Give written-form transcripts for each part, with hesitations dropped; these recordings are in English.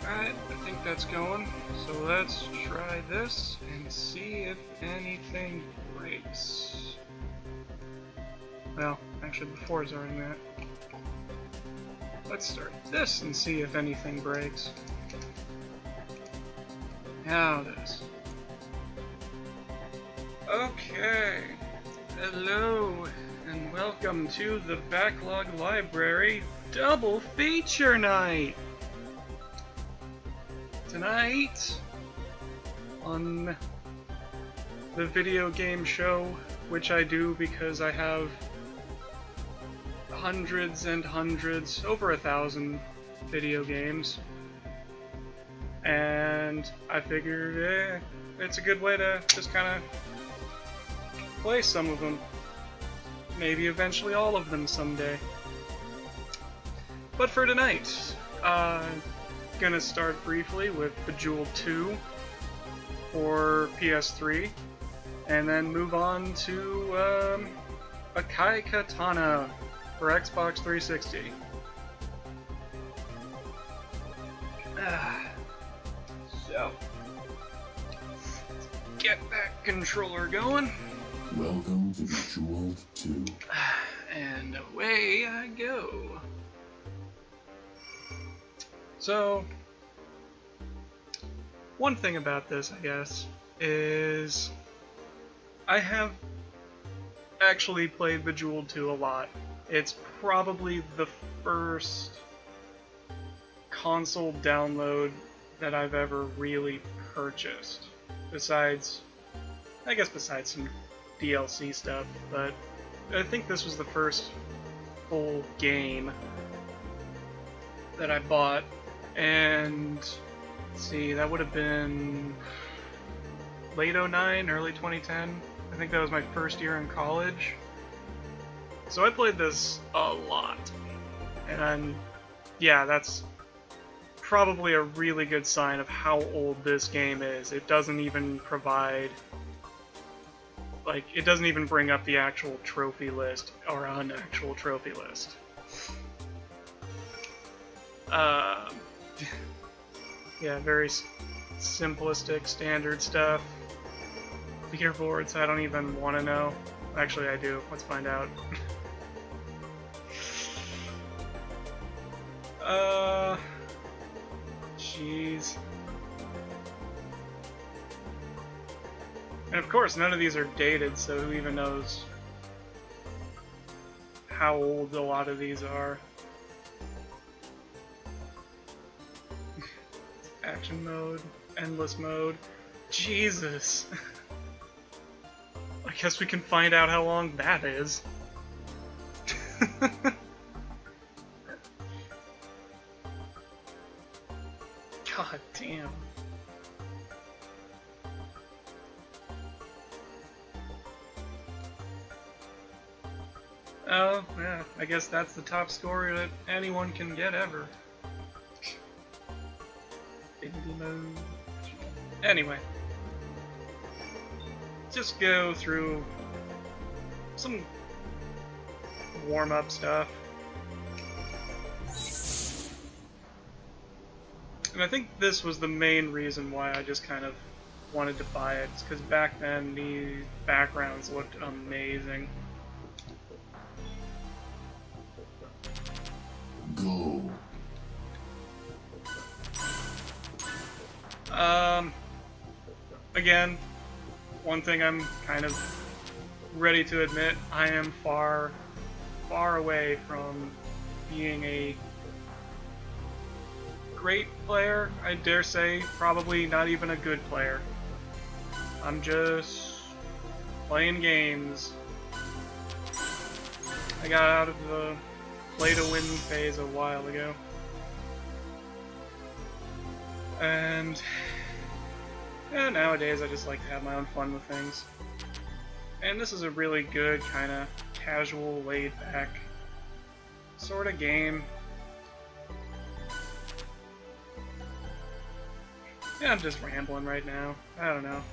Alright, I think that's going. So let's try this and see if anything breaks. Well, actually before starting that, let's start this and see if anything breaks. Now this. Okay. Hello, and welcome to the Backlog Library Double Feature Night! Tonight, on the video game show, which I do because I have hundreds and hundreds, over 1,000 video games, and I figured it's a good way to just kind of play some of them. Maybe eventually all of them someday. But for tonight, gonna start briefly with Bejeweled 2 for PS3, and then move on to Akai Katana for Xbox 360. So, get that controller going. Welcome to Bejeweled 2. And away I go. So, one thing about this, I guess, is I have actually played Bejeweled 2 a lot. It's probably the first console download that I've ever really purchased. Besides some DLC stuff, but I think this was the first full game that I bought. And let's see, that would have been late 09, early 2010. I think that was my first year in college. So I played this a lot. And yeah, that's probably a really good sign of how old this game is. It doesn't even provide, like, it doesn't even bring up the actual trophy list, or an actual trophy list. Yeah, very simplistic, standard stuff. Leaderboards, I don't even want to know. Actually, I do. Let's find out. Jeez. And of course, none of these are dated, so who even knows how old a lot of these are. Action mode, endless mode. Jesus. I guess we can find out how long that is. God damn. Oh, yeah, I guess that's the top score that anyone can get ever. Mode. Anyway, just go through some warm-up stuff. And I think this was the main reason why I just kind of wanted to buy it, because back then the backgrounds looked amazing. Go. Again, one thing I'm kind of ready to admit, I am far, far away from being a great player. I dare say, probably not even a good player. I'm just playing games. I got out of the play-to-win phase a while ago. And yeah, nowadays I just like to have my own fun with things. And this is a really good, kind of casual, laid-back sort of game. Yeah, I'm just rambling right now. I don't know.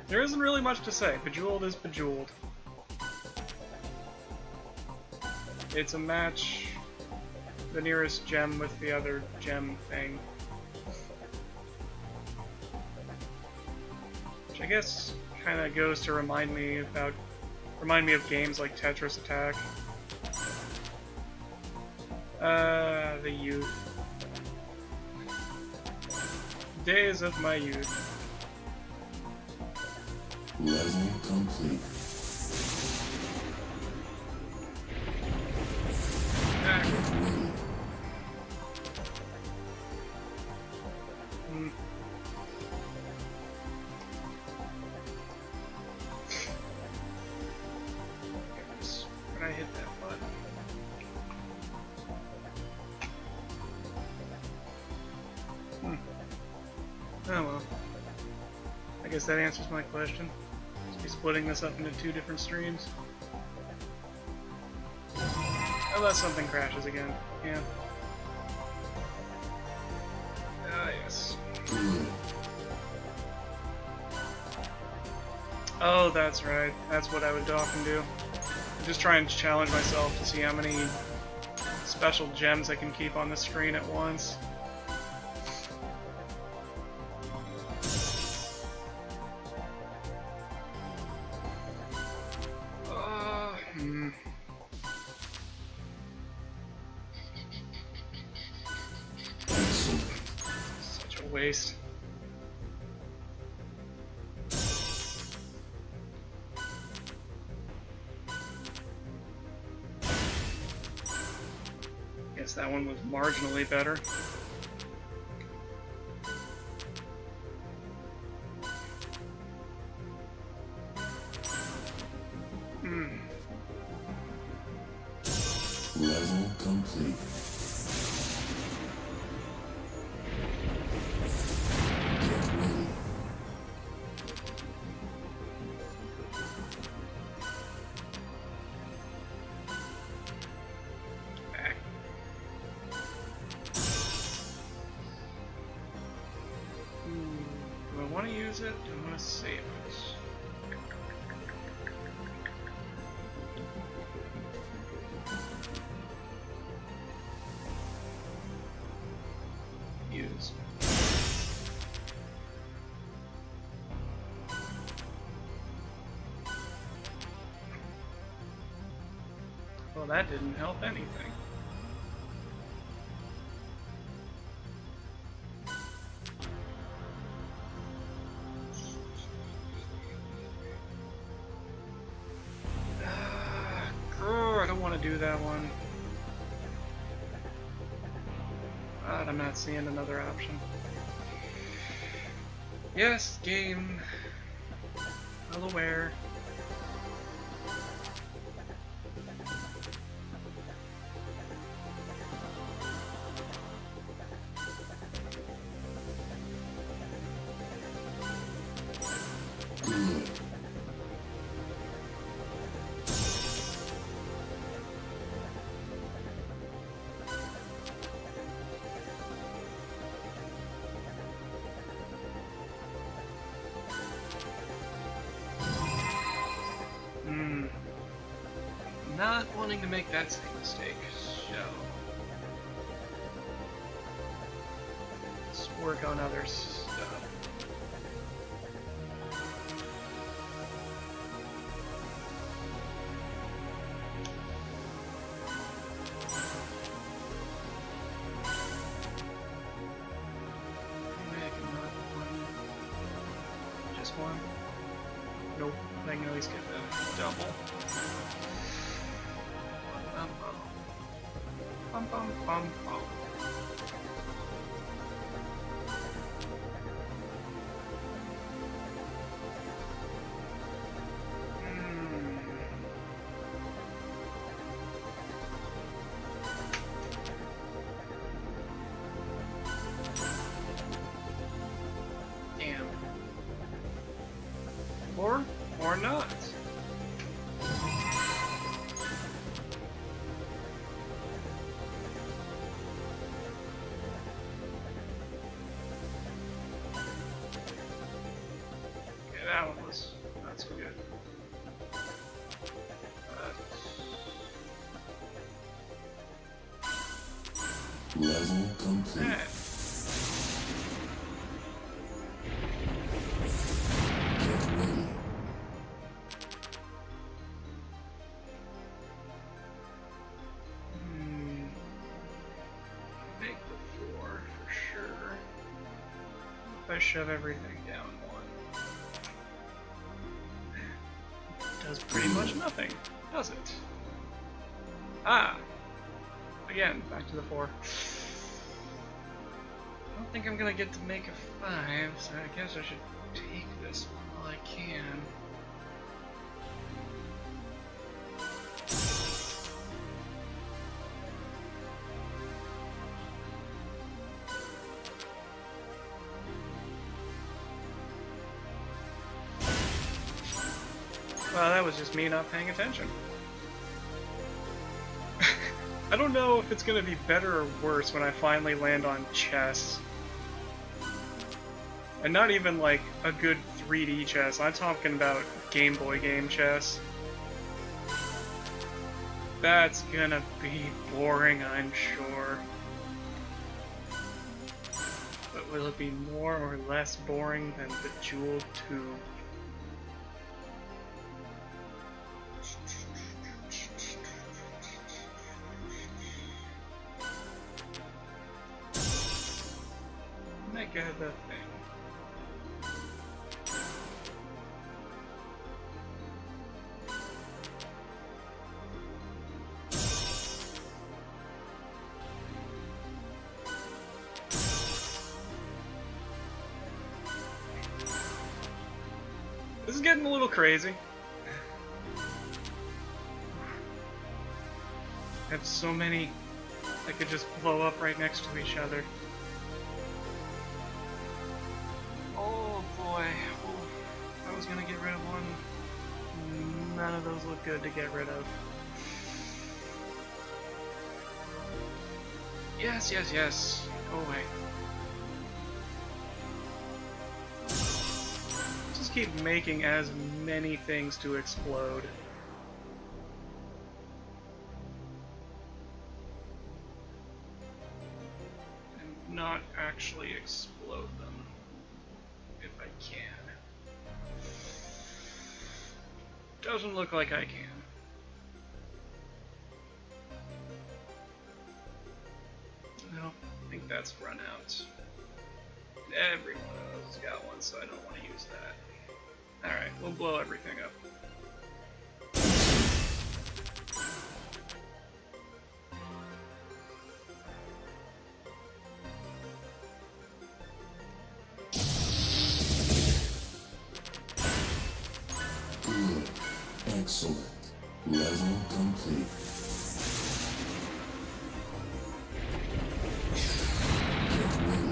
There isn't really much to say. Bejeweled is Bejeweled. It's a match, the nearest gem with the other gem thing. Which I guess kind of goes to remind me of games like Tetris Attack. The youth. Days of my youth. Level complete. Ah. Get ready. When I hit that button. Oh well. I guess that answers my question. Be splitting this up into 2 different streams. Unless something crashes again. Yeah. Ah, yes. Good. Oh, that's right. That's what I would often do. I'm just trying to challenge myself to see how many special gems I can keep on the screen at once. Excellent. Such a waste. Guess that one was marginally better. Level complete. Get ready. Back. Do I want to use it? Do I want to save it? Use. Well, that didn't help anything. I don't want to do that one. God, I'm not seeing another option. Yes, game. Well aware. Good. Not wanting to make that same mistake, so let's work on other stuff. Just one? Nope, I can at least get the double. Bum bum bum bum. Damn. Or not. Level complete. Alright. Get ready. Make the floor for sure. If I shove everything down one. Does pretty much nothing, does it? Ah! Again, back to the 4. I don't think I'm gonna get to make a 5, so I guess I should take this while I can. Well, that was just me not paying attention. I don't know if it's gonna be better or worse when I finally land on chess. And not even like a good 3D chess, I'm talking about Game Boy game chess. That's gonna be boring, I'm sure. But will it be more or less boring than Bejeweled 2? Mega the thing. This is getting a little crazy. I have so many that could just blow up right next to each other. Oh boy. I was gonna get rid of one. None of those look good to get rid of. Yes, yes, yes. Go away. Just keep making as many things to explode. And not actually explode them. If I can. Doesn't look like I can. No, I think that's run out. Every one of those has got one, so I don't want to use that. Alright, we'll blow everything up. Good. Excellent. Level complete. Get ready.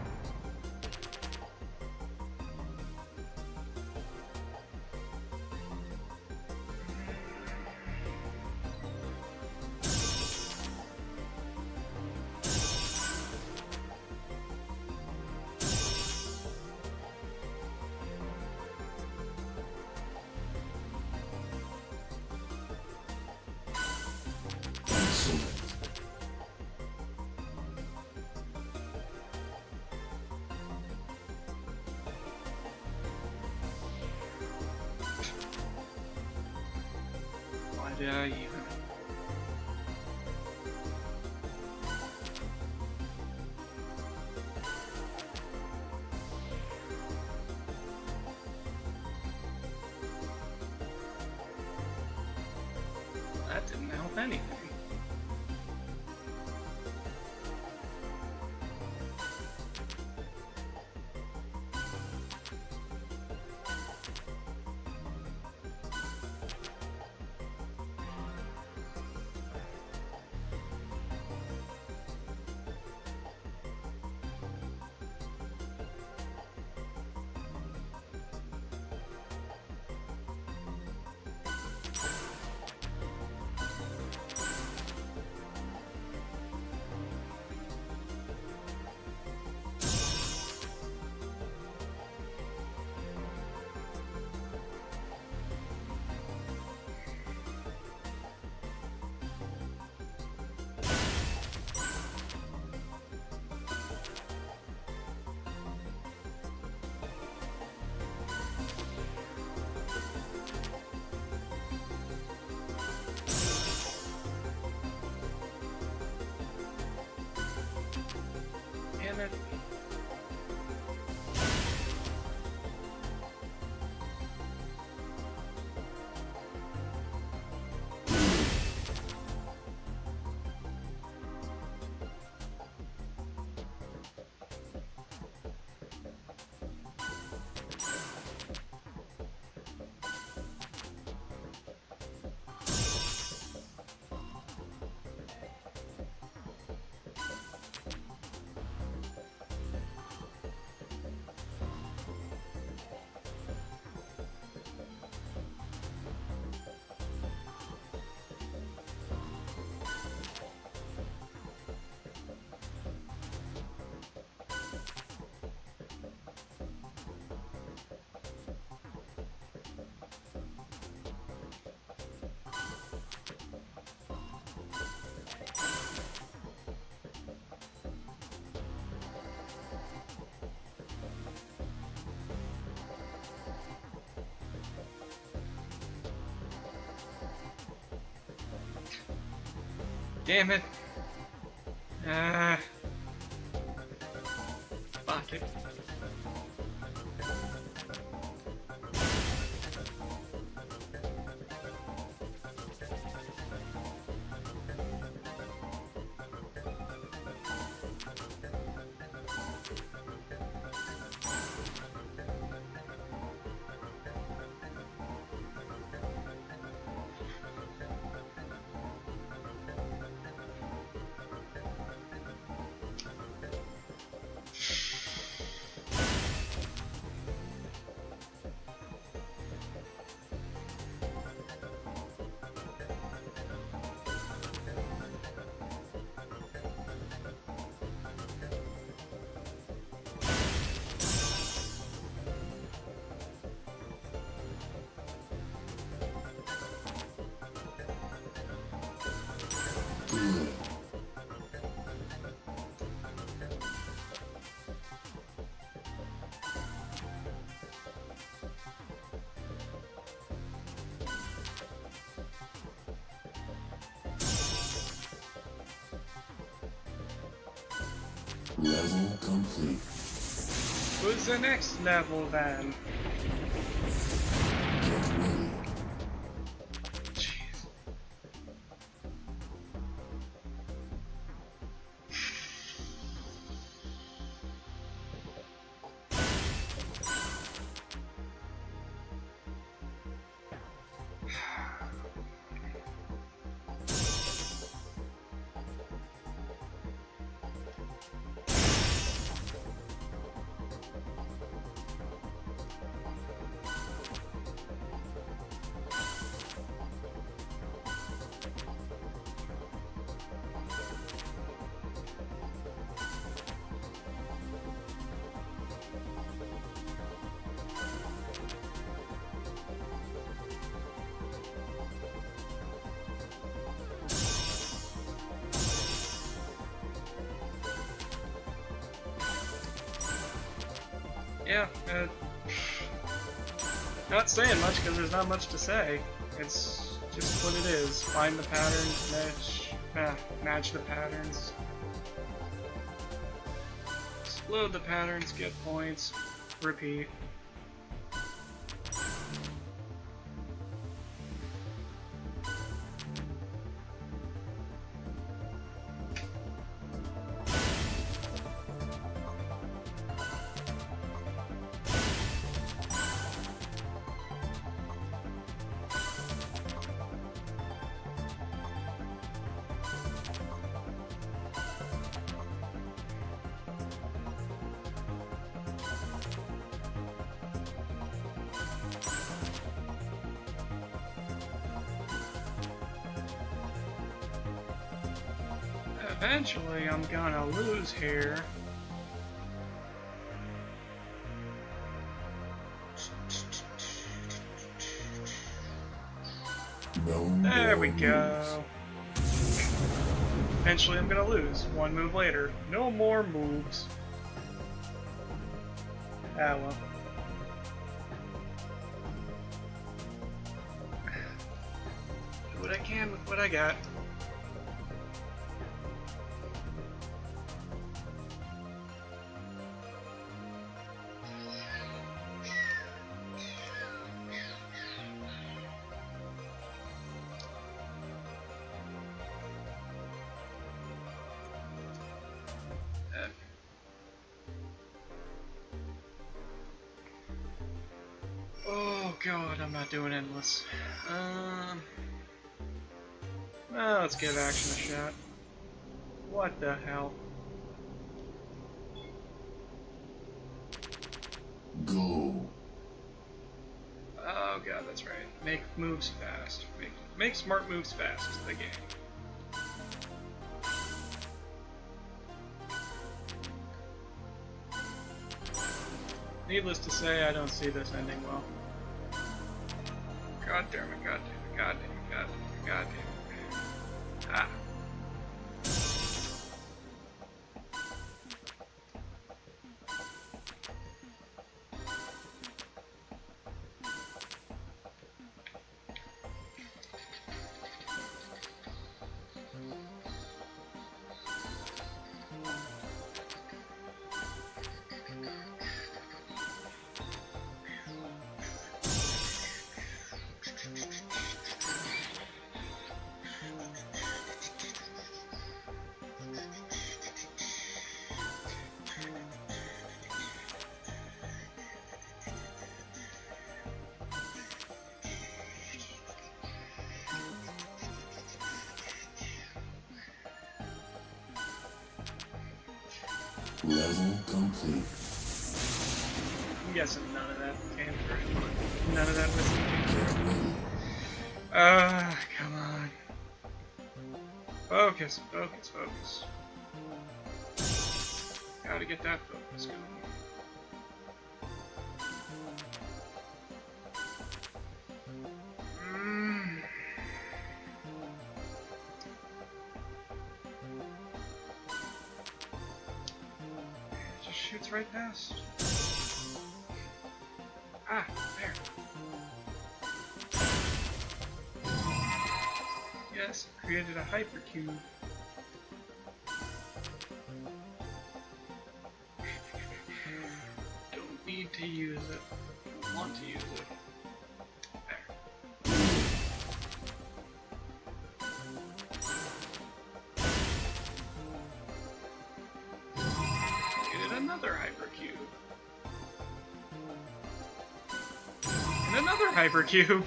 Excellent. Why did I even? That didn't help anything. Damn it. Fuck it. Good. Level complete. Who's the next level then? Get ready. Jeez. Yeah, not saying much because there's not much to say. It's just what it is. Find the patterns, match the patterns. Explode the patterns, get points, repeat. Eventually, I'm gonna lose here. No There we more go. Eventually, I'm gonna lose. One move later. No more moves. Ah, well. Do what I can with what I got. Oh god, I'm not doing endless. Well, let's give action a shot. What the hell? Go. Oh god, that's right. Make moves fast. Make smart moves fast, the game. Needless to say, I don't see this ending well. God damn it, god damn it, god damn it, god damn it, god damn it. Ah. Level complete. I'm guessing none of that came through. None of that was Get ready. come on. Focus, focus, focus. Gotta get that focus going. Just shoots right past. Ah, there. Yes, created a hypercube. Don't need to use it. Don't want to use it. There. Created another hypercube. And another hypercube.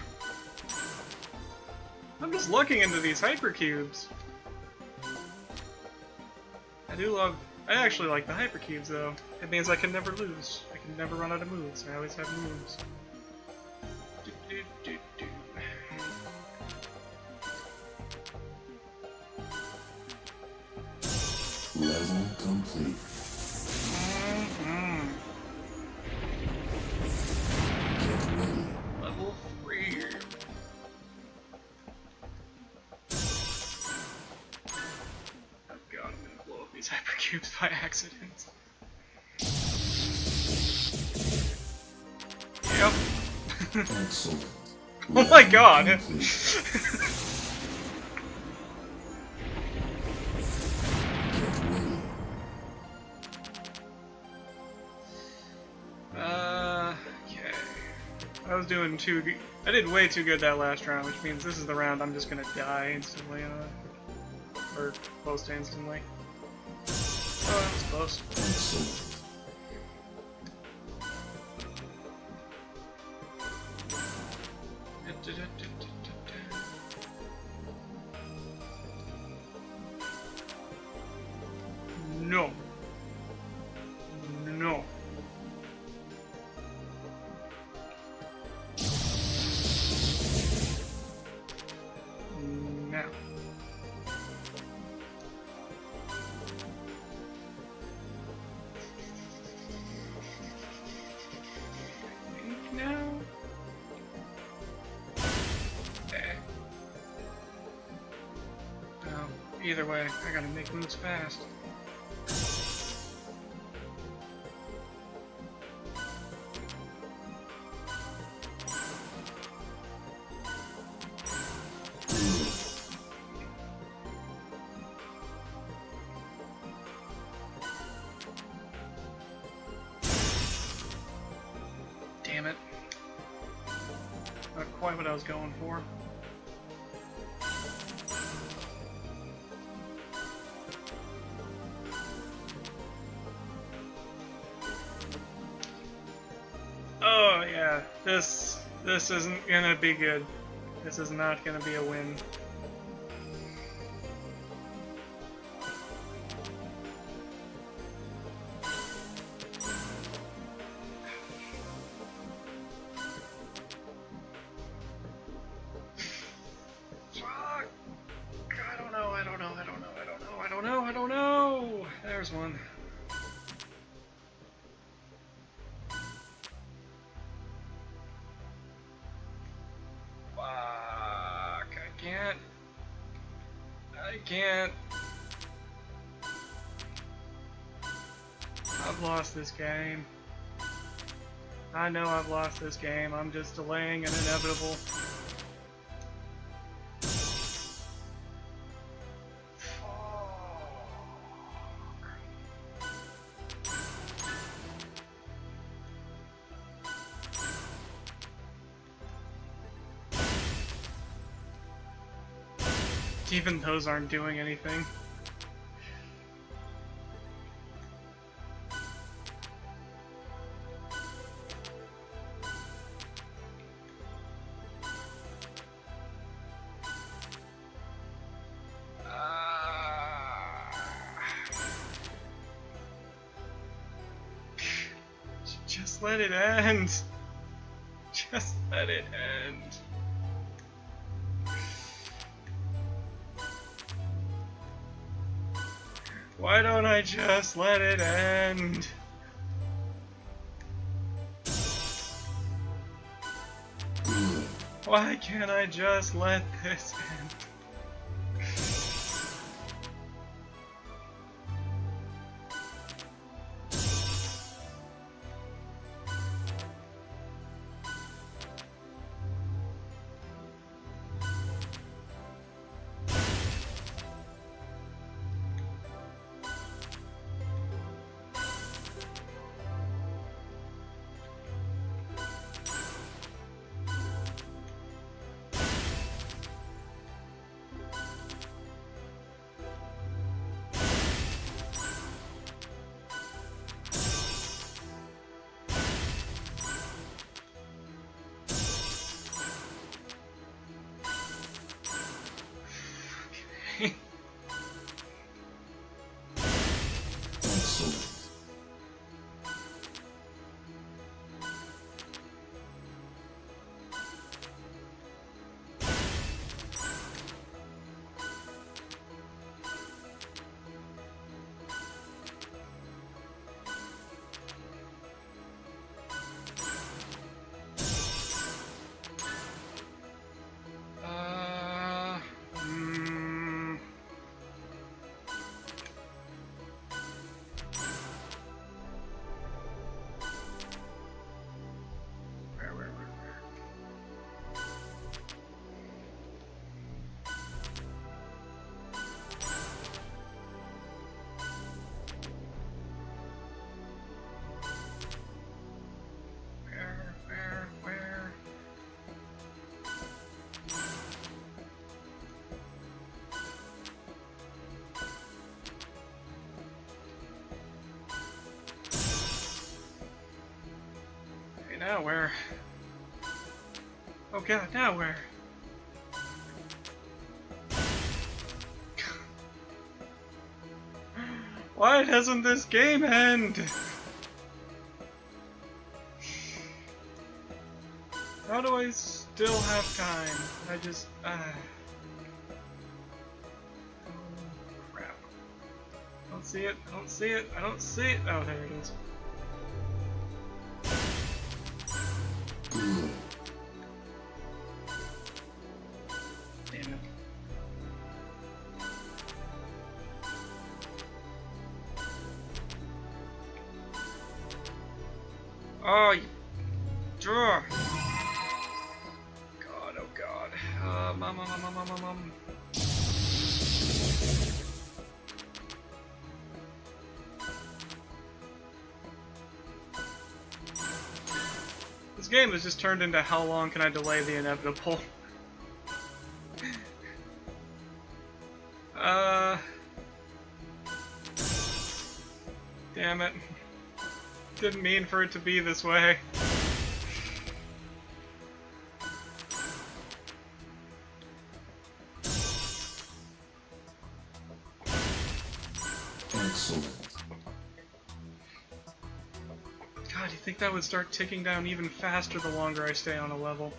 I'm just looking into these hypercubes. I actually like the hypercubes though. It means I can never lose. I can never run out of moves. I always have moves. Do, do, do, do. Level complete. Get ready. Level 3. Oh god, I'm gonna blow up these hypercubes by accident. Yep. Excellent. Oh my god! Okay. I was doing too good. I did way too good that last round, which means this is the round I'm just gonna die instantly, or close to instantly. Oh, that was close. Excellent. No. No. Now. Now. Okay. Well, either way, I gotta make moves fast. Damn it. Not quite what I was going for. Oh yeah, this isn't gonna be good. This is not gonna be a win. Fuck! I don't know, I don't know, I don't know, I don't know, I don't know, I don't know! There's one. Fuck, I can't. I've lost this game. I know I've lost this game. I'm just delaying an inevitable. Even those aren't doing anything. let it end. Just let it end. Why don't I just let it end? Why can't I just let this end? Excellent. Now where? Oh god, now where? Why doesn't this game end? How do I still have time? I just... Oh, crap. I don't see it, I don't see it, I don't see it! Oh, there it is. Damn it. Oh, you... Draw! God, oh god. Mom. This game has just turned into how long can I delay the inevitable? Damn it. Didn't mean for it to be this way. Excellent. God, you think that would start ticking down even faster the longer I stay on a level?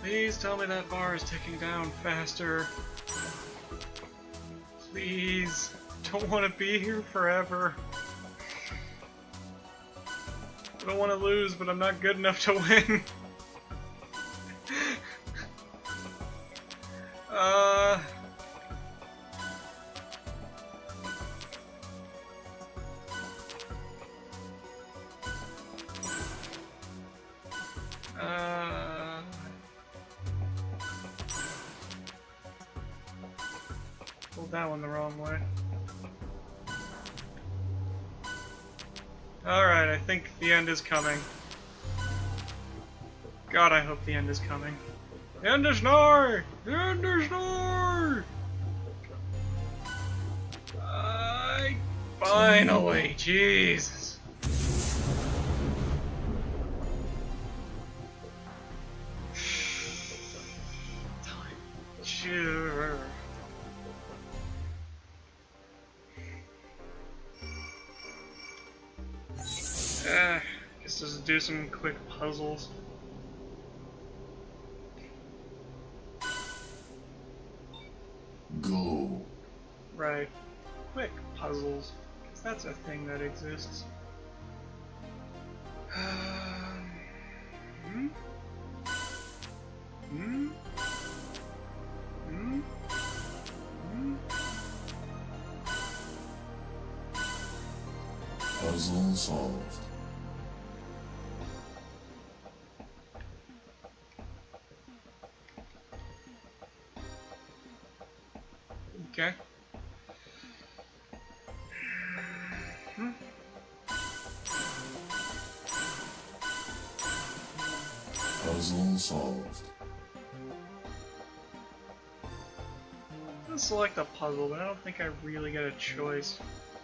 Please tell me that bar is ticking down faster. Please. Don't want to be here forever. I don't want to lose, but I'm not good enough to win. Pulled that one the wrong way. Alright, I think the end is coming. God, I hope the end is coming. The end is nigh! The end is nigh! Finally, Jesus. Sure. Guess just do some quick puzzles. Go. Right. Quick puzzles. Because that's a thing that exists. Hmm? Hmm? Hmm? Hmm? Puzzle solved. Okay. Hmm? Puzzle solved. I'll select a puzzle, but I don't think I really get a choice.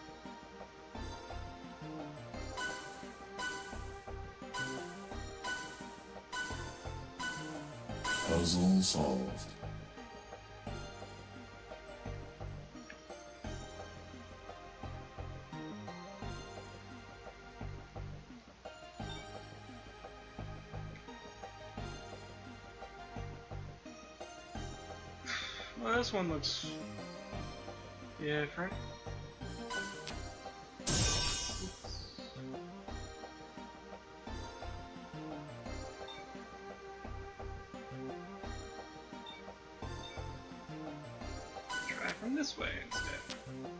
Puzzle solved. Well, this one looks different. Try from this way instead.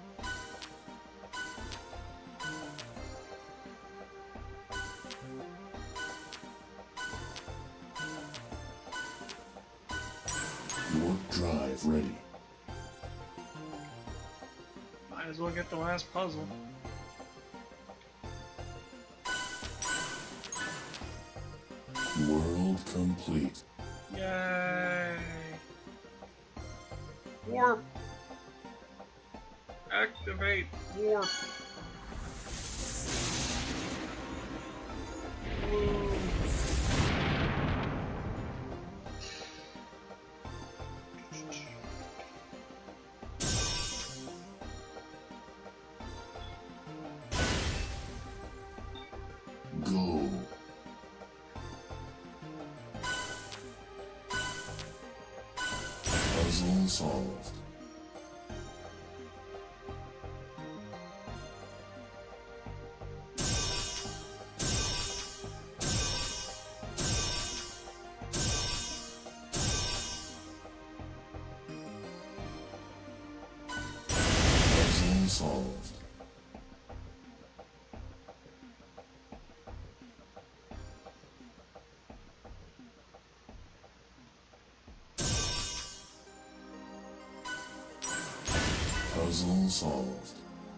Warp drive ready. Might as well get the last puzzle. World complete. Yay! Warp! Activate warp! Woo. Go. Puzzle solved. Puzzle solved. Puzzle solved.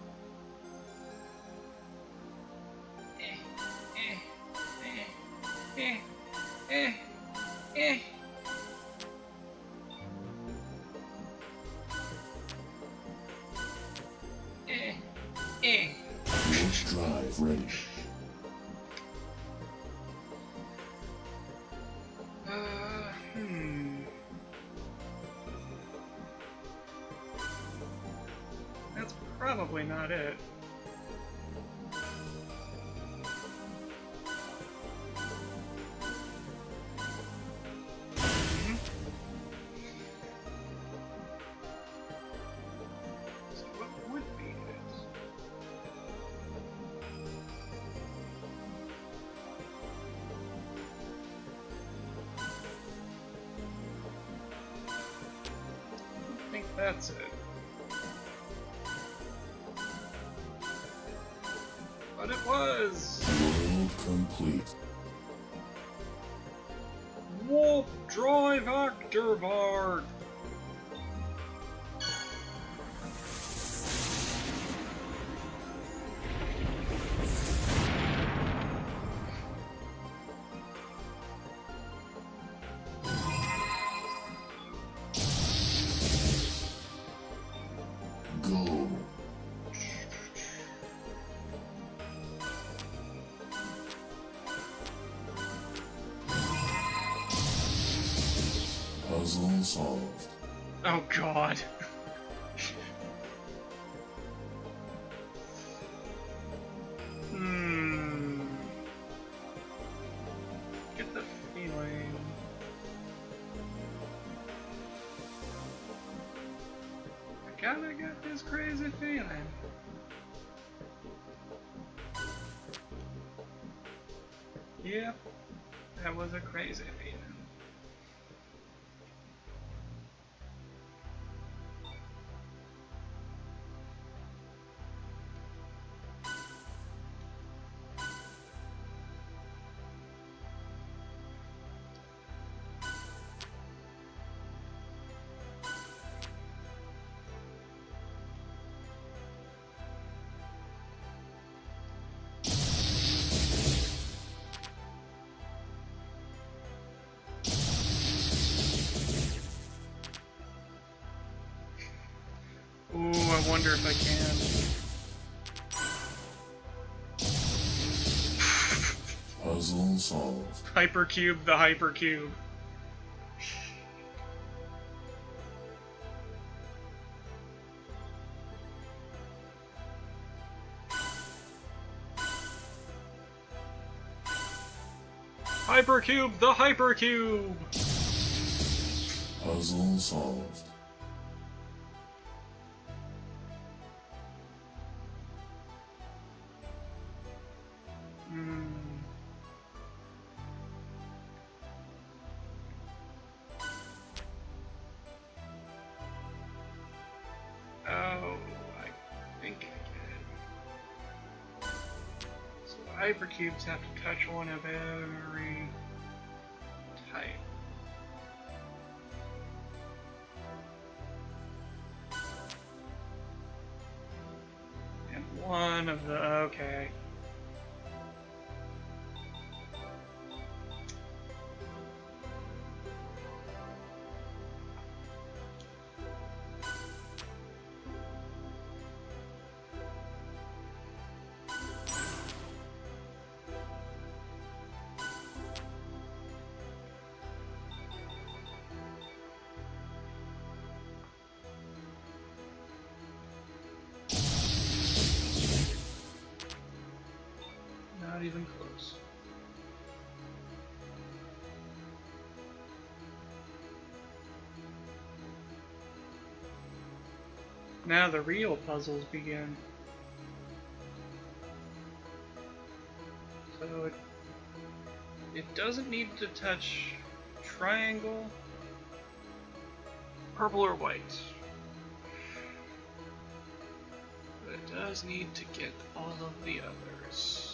Launch drive ready. That's probably not it. That's it. But it was! World complete. Warp Drive Activate! Go. Puzzle solved. Oh god. Get the feeling. I kinda got this crazy feeling. Yep, that was a crazy feeling. Ooh, I wonder if I can. Puzzle solved. Hypercube the Hypercube. Hypercube the Hypercube! Puzzle solved. Oh, I think I get it. So hypercubes have to touch one of every type. And one of the... okay. Not even close. Now the real puzzles begin. So it doesn't need to touch triangle, purple or white. But it does need to get all of the others.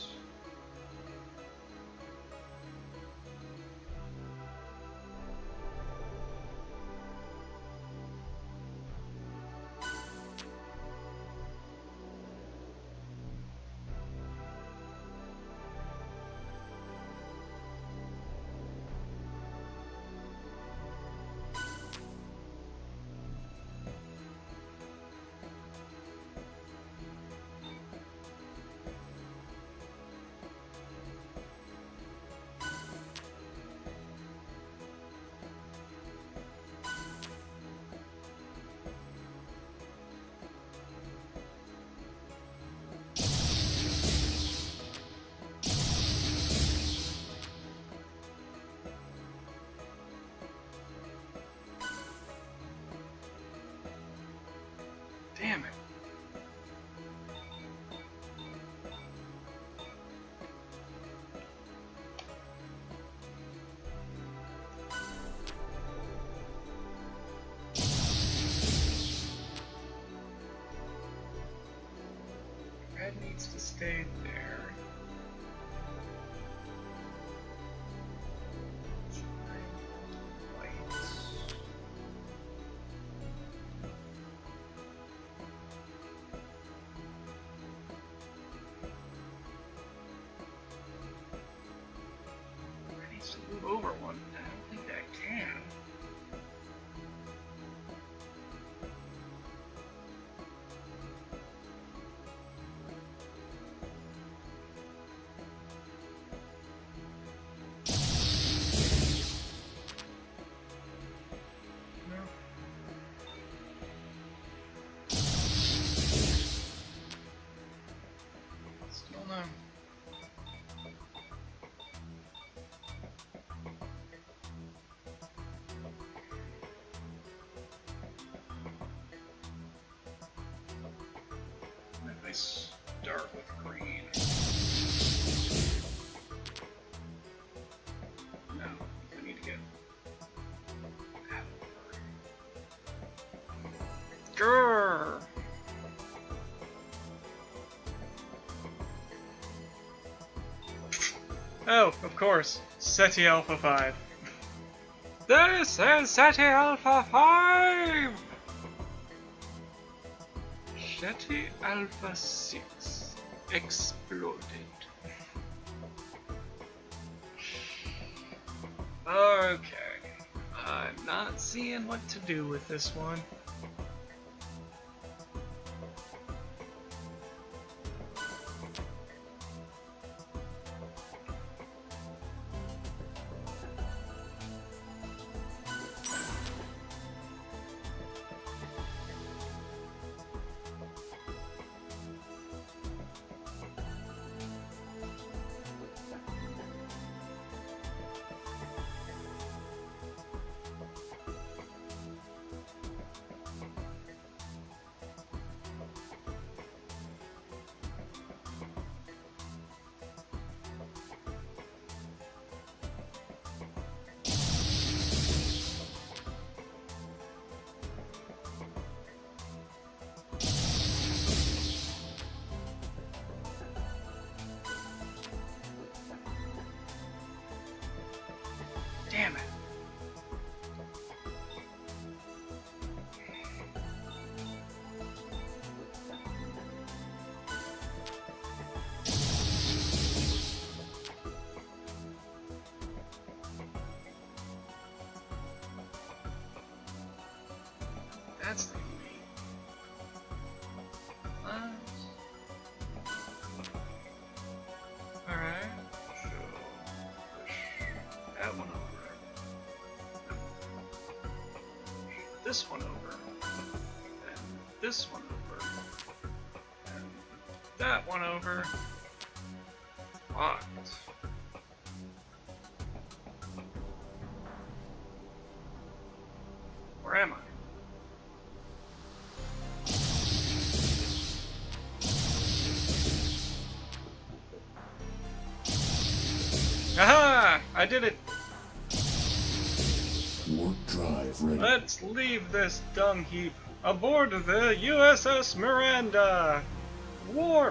stayed there. That needs to move over one. I don't think that can. I start with green. No, I need to get that over. Grrr! Oh, of course, SETI Alpha 5. This is SETI Alpha 5! SETI Alpha 6 exploded. Okay, I'm not seeing what to do with this one. Damn it. That's the meat. Alright. So push that one over. This one over. And this one over. And that one over. Locked. Where am I? Aha! I did it! Warp drive ready. Let's leave this dung heap aboard the USS Miranda! Warp!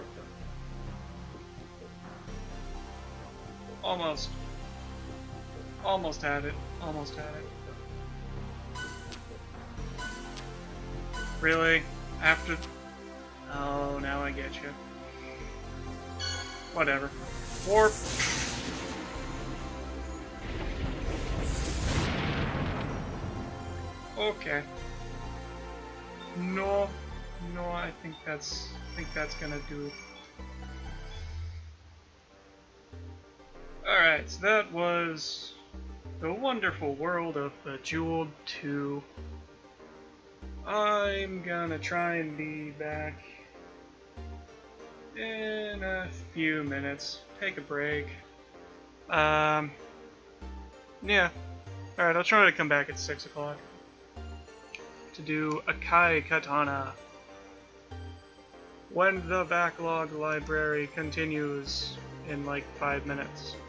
Almost. Almost had it. Almost had it. Really? After... Oh, now I get you. Whatever. Warp! Okay. No, I think that's gonna do. Alright, so that was the wonderful world of Bejeweled 2. I'm gonna try and be back in a few minutes. Take a break. Yeah. Alright, I'll try to come back at 6 o'clock. To do Akai Katana when the Backlog Library continues in like 5 minutes.